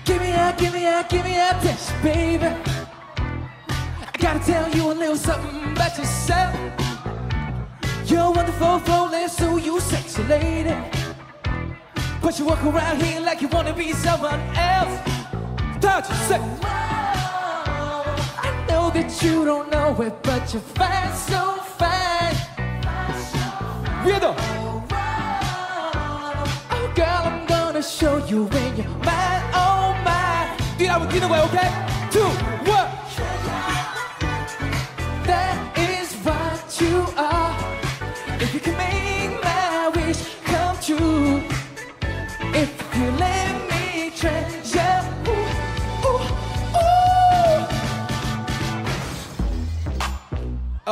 Give me attention, baby. I gotta tell you a little something about yourself. You're wonderful, flawless, so you sexy lady. But you walk around here like you wanna be someone else. Touch, say. I know that you don't know it, but you're fine, so fine. Weirdo. Oh girl, I'm gonna show you when you're mine, oh mine. 뛰는 거야, okay? 2, 1. That is what you are. If you can make